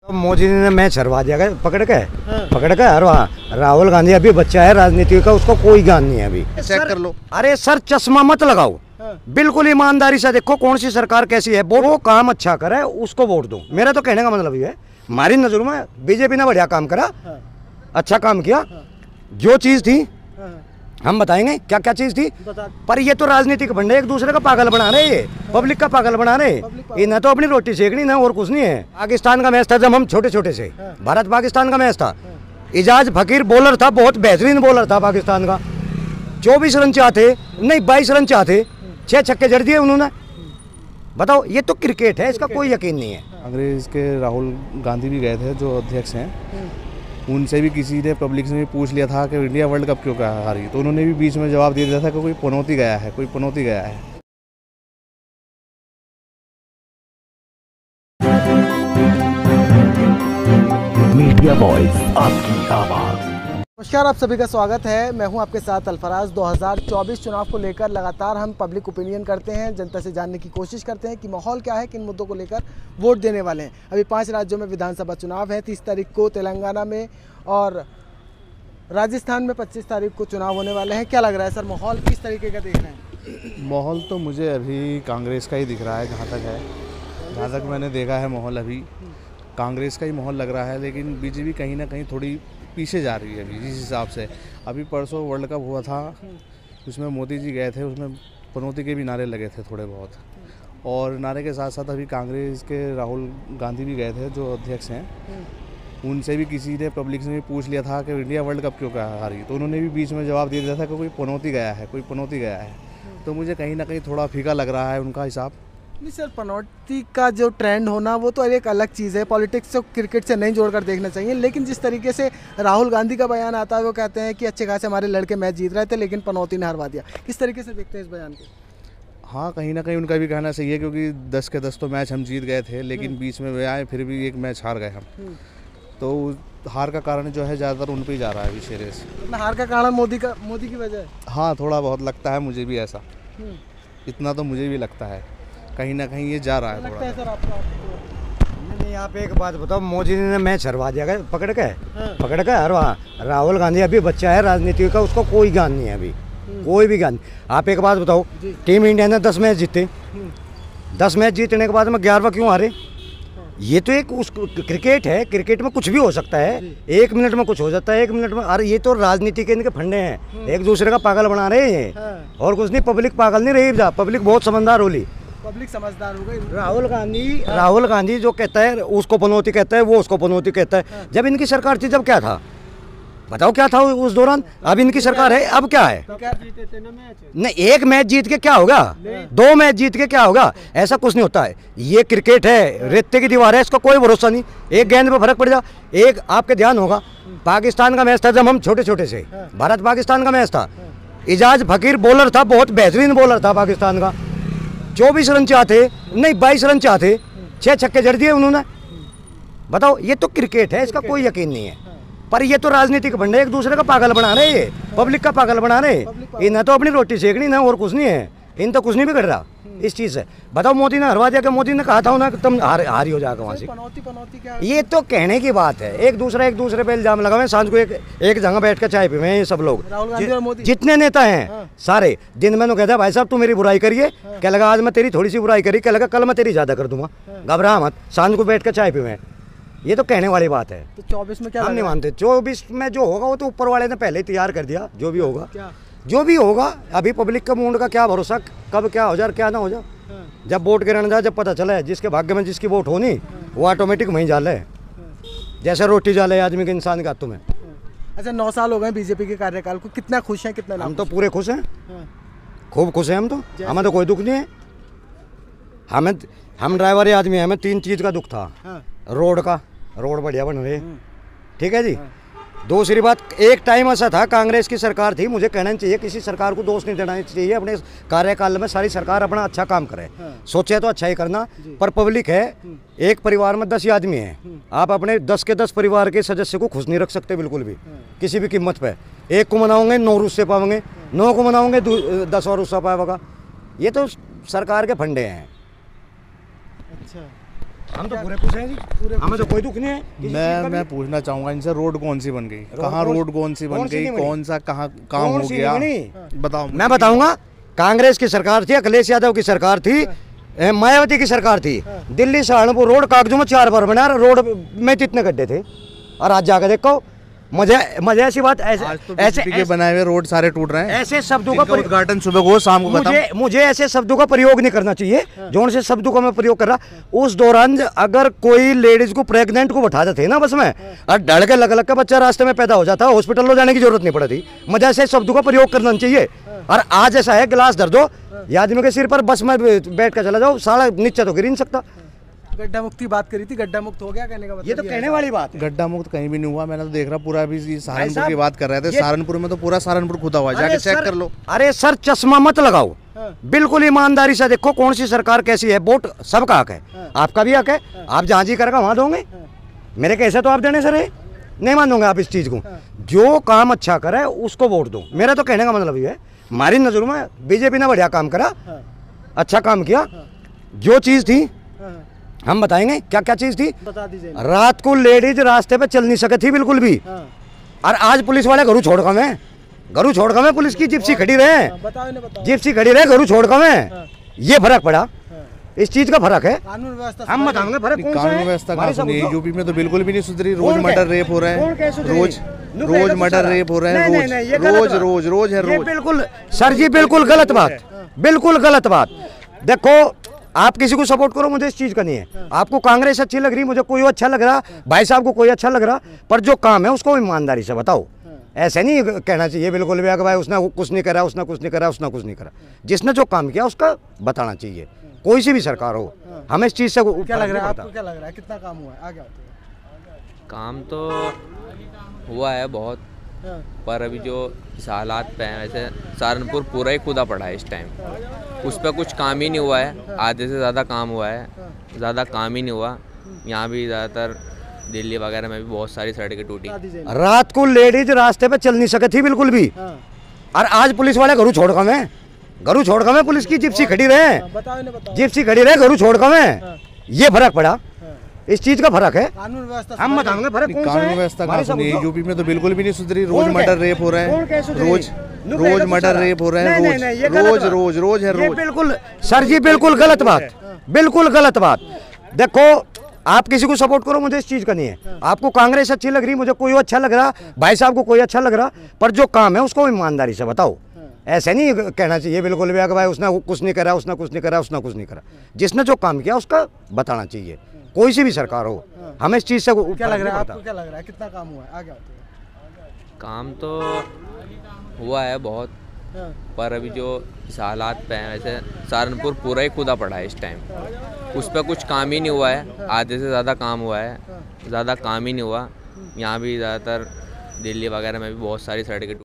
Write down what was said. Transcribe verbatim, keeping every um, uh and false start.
मोदी ने मैच हरवा दिया पकड़ के हाँ। पकड़ के हरवा। राहुल गांधी अभी बच्चा है, राजनीति का उसको कोई ज्ञान नहीं है अभी। चेक कर लो। अरे सर चश्मा मत लगाओ, हाँ। बिल्कुल ईमानदारी से देखो कौन सी सरकार कैसी है, वो काम अच्छा करे उसको वोट दो। मेरा तो कहने का मतलब ये है, हमारी नजर में बीजेपी ने बढ़िया काम करा, हाँ। अच्छा काम किया। हाँ। जो चीज थी हाँ। हम बताएंगे क्या क्या चीज थी, बता। पर ये तो राजनीतिक भंडे एक दूसरे का पागल बना रहे, ये पब्लिक का पागल बना रहे। इन्हें तो अपनी रोटी सेकनी ना, और कुछ नहीं है। पाकिस्तान का मैच था जब हम छोटे छोटे से, हाँ। भारत पाकिस्तान का मैच था। इजाज फकीर बॉलर था, बहुत बेहतरीन बॉलर था पाकिस्तान का। चौबीस रन चाहते नहीं बाईस रन चाहते, छह छक्के जड़ दिए उन्होंने। बताओ, ये तो क्रिकेट है, इसका कोई यकीन नहीं है। कांग्रेस के राहुल गांधी भी गए थे जो अध्यक्ष हैं, उनसे भी किसी ने पब्लिक से भी पूछ लिया था कि इंडिया वर्ल्ड कप क्यों हारी, तो उन्होंने भी बीच में जवाब दे दिया था कि कोई पनौती गया है, कोई पनौती गया है। मीडिया वॉइस, आपकी आवाज। नमस्कार, आप सभी का स्वागत है। मैं हूं आपके साथ अल्फराज। दो हज़ार चौबीस चुनाव को लेकर लगातार हम पब्लिक ओपिनियन करते हैं, जनता से जानने की कोशिश करते हैं कि माहौल क्या है, किन मुद्दों को लेकर वोट देने वाले हैं। अभी पांच राज्यों में विधानसभा चुनाव है, तीस तारीख को तेलंगाना में और राजस्थान में पच्चीस तारीख को चुनाव होने वाले हैं। क्या लग रहा है सर, माहौल किस तरीके का देख रहे हैं? माहौल तो मुझे अभी कांग्रेस का ही दिख रहा है, जहाँ तक है, जहाँ तक मैंने देखा है माहौल अभी कांग्रेस का ही माहौल लग रहा है। लेकिन बीजेपी कहीं ना कहीं थोड़ी पीछे जा रही है अभी, जिस हिसाब से अभी परसों वर्ल्ड कप हुआ था, उसमें मोदी जी गए थे, उसमें पनौती के भी नारे लगे थे थोड़े बहुत, और नारे के साथ साथ अभी कांग्रेस के राहुल गांधी भी गए थे जो अध्यक्ष हैं, उनसे भी किसी ने पब्लिक से भी पूछ लिया था कि इंडिया वर्ल्ड कप क्यों हारी, तो उन्होंने भी बीच में जवाब दे दिया था कि कोई पनौती गया है, कोई पनौती गया है। तो मुझे कहीं ना कहीं थोड़ा फीका लग रहा है उनका हिसाब। नहीं सर, पनौती का जो ट्रेंड होना वो तो एक अलग चीज़ है, पॉलिटिक्स से क्रिकेट से नहीं जोड़कर देखना चाहिए। लेकिन जिस तरीके से राहुल गांधी का बयान आता है, वो कहते हैं कि अच्छे खासे हमारे लड़के मैच जीत रहे थे लेकिन पनौती ने हरवा दिया। किस तरीके से देखते हैं इस बयान को? हाँ, कहीं ना कहीं उनका भी कहना सही है, क्योंकि दस के दस तो मैच हम जीत गए थे, लेकिन बीच में वे आए, फिर भी एक मैच हार गए हम। तो हार का कारण जो है ज़्यादातर उन पे ही जा रहा है अभी शेरे से। मतलब हार का कारण मोदी का मोदी की वजह है? हाँ, थोड़ा बहुत लगता है मुझे भी ऐसा, इतना तो मुझे भी लगता है, कहीं ना कहीं ये जा रहा है। लगता है सर आपको? नहीं, यहाँ पे एक बात बताओ, मोदी ने मैच हरवा दिया पकड़ के हाँ। पकड़ के हरवा। राहुल गांधी अभी बच्चा है, राजनीति का उसको कोई ज्ञान नहीं है अभी, कोई भी ज्ञान। आप एक बात बताओ, टीम इंडिया ने दस मैच जीते, दस मैच जीतने के बाद में ग्यारहवा क्यों हारे? ये तो एक उस क्रिकेट है, क्रिकेट में कुछ भी हो सकता है, एक मिनट में कुछ हो जाता है, एक मिनट में। अरे ये तो राजनीति के इनके फंडे हैं, एक दूसरे का पागल बना रहे हैं। हाँ। और कुछ नहीं, पब्लिक पागल नहीं रही, जा पब्लिक बहुत समझदार होली। पब्लिक समझदार हो गई। राहुल गांधी राहुल गांधी जो कहता है उसको पनौती कहता है, वो उसको पनौती कहता है। जब इनकी सरकार थी जब क्या था, बताओ क्या था उस दौरान? अब इनकी सरकार है, अब क्या है? नहीं, एक मैच जीत के क्या होगा, दो मैच जीत के क्या होगा? ऐसा कुछ नहीं होता है। ये क्रिकेट है, रेते की दीवार है, इसका कोई भरोसा नहीं, एक गेंद पे फर्क पड़ जा। एक आपके ध्यान होगा, पाकिस्तान का मैच था जब हम छोटे छोटे से, भारत पाकिस्तान का मैच था। इजाज फकीर बॉलर था, बहुत बेहतरीन बॉलर था पाकिस्तान का। चौबीस रन चाहते नहीं बाईस रन चाहते, छह छक्के जड़ दिए उन्होंने। बताओ, ये तो क्रिकेट है, इसका कोई यकीन नहीं है। पर ये तो राजनीतिक भंडे एक दूसरे का पागल बना रहे, ये पब्लिक का पागल बना रहे। इन्हें तो अपनी रोटी सेकनी ना, और कुछ नहीं है। इन तो कुछ नहीं बिगड़ रहा इस चीज से। बताओ, मोदी ने हरवा दिया कि मोदी ने कहा था ना कि तुम हार हारी हो जाएगा वहां से। पनौती पनौती क्या? ये तो कहने की बात है, एक दूसरा एक दूसरे पे इल्जाम लगावे। सांझ को एक एक जगह बैठ कर चाय पीवे ये सब लोग, राहुल गांधी और मोदी, जितने नेता हैं। हाँ। सारे दिन मैंने कहता है भाई साहब तू मेरी बुराई करिए। हाँ। क्या लगा आज मैं तेरी थोड़ी सी बुराई करी, क्या लगा कल मैं तेरी ज्यादा कर दूंगा। हाँ। घबरा मत, सांझ को बैठ कर चाय पीवे। ये तो कहने वाली बात है। तो चौबीस में क्या हम नहीं मानते। चौबीस में जो होगा वो तो ऊपर वाले ने पहले ही तैयार कर दिया, जो भी होगा। क्या? जो भी होगा। अभी पब्लिक का मूड का क्या भरोसा, कब क्या हो जाए क्या ना हो जाए। हाँ। जब वोट गिरने जाए, जब पता चला जिसके भाग्य में जिसकी वोट होनी, हाँ, वो ऑटोमेटिक वहीं जाले। हाँ। जैसे रोटी जाले आदमी के, इंसान के हाथों में। हाँ। अच्छा, नौ साल हो गए बीजेपी के कार्यकाल को, कितना खुश हैं, कितना? हम तो पूरे खुश हैं। हाँ। खूब खुश हैं हम तो, हमें तो कोई दुख नहीं है। हमें हम ड्राइवर आदमी, हमें तीन चीज़ का दुख था। हाँ। रोड का, रोड बढ़िया बन रहे, ठीक है जी। हाँ। दूसरी बात, एक टाइम ऐसा था कांग्रेस की सरकार थी, मुझे कहना चाहिए किसी सरकार को दोष नहीं देना चाहिए, अपने कार्यकाल में सारी सरकार अपना अच्छा काम करे। हाँ। सोचे तो अच्छा ही करना, पर पब्लिक है, एक परिवार में दस ही आदमी है, आप अपने दस के दस परिवार के सदस्य को खुश नहीं रख सकते बिल्कुल भी। हाँ। किसी भी कीमत पे। एक को मनाओगे नौ रुस्से पाओगे, नौ को मनाओगे दस और रुस्सा पाएगा। ये तो सरकार के फंडे हैं। अच्छा। हम तो पूरे खुश हैं जी, पूरे हमें तो कोई दुख नहीं है किसी चीज़ मैं का भी। मैं पूछना चाहूँगा इनसे, रोड कौन सी बन गई, कहाँ कौन- रोड कौन सी बन कौन सी गई, नहीं बनी? कौन सा कहाँ काम कौन हो सी गया, नहीं बनी? बताओ मुझे। मैं बताऊंगा, कांग्रेस की सरकार थी, अखिलेश यादव की सरकार थी, ए, मायावती की सरकार थी। दिल्ली सहारनपुर रोड कागजों में चार बार बना, रोड में कितने गड्ढे थे, और आज जाकर देखो। मुझे मुझे ऐसी बात ऐसे आज तो ऐसे बीजेपी के बनाए हुए रोड सारे टूट रहे हैं। ऐसे शब्दों का जिनका प्रयोग- उद्घाटन सुबह को शाम को खत्म। मुझे मुझे ऐसे शब्दों का प्रयोग नहीं करना चाहिए जोन से शब्दों का मैं प्रयोग कर रहा। उस दौरान अगर कोई लेडीज को प्रेग्नेंट को बैठा देते ना बस में, और डर के लग लग का बच्चा रास्ते में पैदा हो जाता, हॉस्पिटल ले जाने की जरूरत नहीं पड़ती। मुझे ऐसे शब्दों का प्रयोग करना चाहिए। और आज ऐसा है, गिलास धर दो ये आदमी के सिर पर, बस में बैठ कर चला जाओ, साला नीचे तो गिर ही नहीं सकता। गड्ढा मुक्त की बात करी थी, गड्ढा मुक्त हो गया कहने का मतलब ये तो है। कहने वाली बात है। गड्ढा मुक्त कहीं भी नहीं हुआ, मैंने तो देख रहा पूरा। अभी ये सहारनपुर साहब, की बात कर रहे थे, ये- सहारनपुर में तो पूरा सहारनपुर खुदा हुआ है, जाके अरे चेक सर- कर लो। अरे सर, चश्मा मत लगाओ, हाँ। बिल्कुल ईमानदारी से देखो कौन सी सरकार कैसी है। वोट सबका हक है, आपका भी हक है, आप जहाँ जी करेगा वहाँ दोगे। मेरे कैसे तो आप देने सर है, नहीं मानोगे आप इस चीज को। जो काम अच्छा करे उसको वोट दो, मेरा तो कहने का मतलब ये है। हमारी नजरों में बीजेपी ने बढ़िया काम करा, अच्छा काम किया। जो चीज थी हाँ, हम बताएंगे, क्या क्या चीज थी। बता दीजिए। रात को लेडीज रास्ते पे चल नहीं सके थी बिल्कुल भी, हाँ, और आज पुलिस वाले घरू छोड़ कम है, घरू छोड़ कम है, पुलिस की जिप्सी खड़ी रहे, हाँ, बताओ इन्हें बताओ। जिप्सी खड़ी रहे, घरू छोड़ कम है। हाँ, ये फर्क पड़ा, हाँ। इस चीज का फर्क है। कानून व्यवस्था हम सुधारी। बताएंगे फर्क कौन सा कानून है। व्यवस्था हमारे कहाँ सब सुनी, पूछो। यूपी में तो बिल्कुल भी नहीं सुधरी। रोज कौन मर्डर कह- रेप हो रहे कौन कह हैं, सुधरी? रोज नु रोज कहेगा तो मर्डर सारा। रेप हो रहे हैं, नहीं, नहीं, नहीं, ये रोज गलत रोज बात। रोज रोज है ये रोज। बिल्कुल सर जी, बिल्कुल गलत बात, बिल्कुल गलत बात। देखो, आप किसी को सपोर्ट करो, मुझे इस चीज का नहीं है। आपको कांग्रेस अच्छी लग रही, मुझे कोई अच्छा लग रहा, भाई साहब को कोई अच्छा लग रहा, पर जो काम है उसको ईमानदारी से बताओ। ऐसे नहीं कहना चाहिए बिल्कुल भी कि भाई उसने कुछ नहीं करा, उसने कुछ नहीं करा, उसने कुछ नहीं करा। जिसने जो काम किया उसका बताना चाहिए, कोई सी भी सरकार हो। हमें इस चीज से क्या लग रहा है आपको, क्या लग रहा है कितना काम हुआ है? आगे आते काम तो हुआ है बहुत, हैं। पर अभी जो इस हालात पे हैं, वैसे सहारनपुर पूरा ही खुदा पड़ा है इस टाइम। उस पर कुछ काम ही नहीं हुआ है, आधे से ज़्यादा काम हुआ है, ज़्यादा काम ही नहीं हुआ। यहाँ भी ज़्यादातर दिल्ली वगैरह में भी बहुत सारी सड़कें टूटी। बता दीजिए। रात को लेडीज रास्ते पे चल नहीं सके थी बिल्कुल भी, हाँ, और आज पुलिस वाले घरू छोड़ कम है, घरू छोड़ कम है, पुलिस की जिप्सी खड़ी रहे, हाँ, बताओ इन्हें बताओ। जिप्सी खड़ी रहे, घरू छोड़ कम है। हाँ, ये फर्क पड़ा, हाँ। इस चीज का फर्क है। कानून व्यवस्था हम सुधारी। बताएंगे फर्क कौन सा कानून है। व्यवस्था कहाँ हमारे सब सुनी, पूछो। यूपी में तो बिल्कुल भी नहीं सुधरी। रोज कौन मर्डर कह- रेप हो रहे कौन कह हैं, सुधरी? रोज नु रोज कहेगा तो मर्डर सारा। रेप हो रहे हैं, नहीं, नहीं, नहीं, ये रोज गलत रोज बात। रोज रोज है ये रोज। बिल्कुल सर जी, बिल्कुल गलत बात, बिल्कुल गलत बात। देखो, आप किसी को सपोर्ट करो, मुझे इस चीज का नहीं है। आपको कांग्रेस अच्छी लग रही, मुझे कोई अच्छा लग रहा, भाई साहब को कोई अच्छा लग रहा, पर जो काम है उसको ईमानदारी से बताओ। ऐसे नहीं कहना चाहिए बिल्कुल भी कि भाई उसने कुछ नहीं करा, उसने कुछ नहीं करा, उसने कुछ नहीं करा। जिसने जो काम किया उसका बताना चाहिए, कोई सी भी सरकार हो। हमें इस चीज से क्या लग रहा है आपको, क्या लग रहा है कितना काम हुआ है? आगे आते हैं। काम तो हुआ है बहुत, हाँ, पर अभी जो इस हालात पे हैं, वैसे सहारनपुर पूरा ही खुदा पड़ा है इस टाइम। उस पर कुछ काम ही नहीं हुआ है, आधे से ज़्यादा काम हुआ है, ज़्यादा काम ही नहीं हुआ। यहाँ भी ज़्यादातर दिल्ली वगैरह में भी बहुत सारी सड़कें